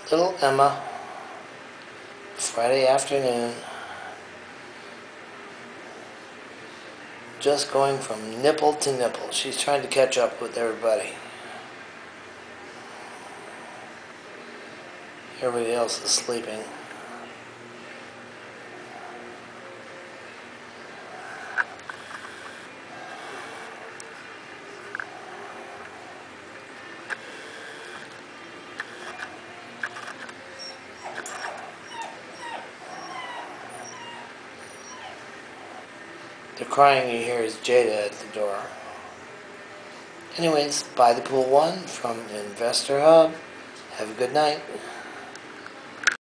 Little Emma, Friday afternoon, just going from nipple to nipple. She's trying to catch up with everybody. Everybody else is sleeping. The crying you hear is Jada at the door. Anyways, buy the pool one from Investor Hub. Have a good night.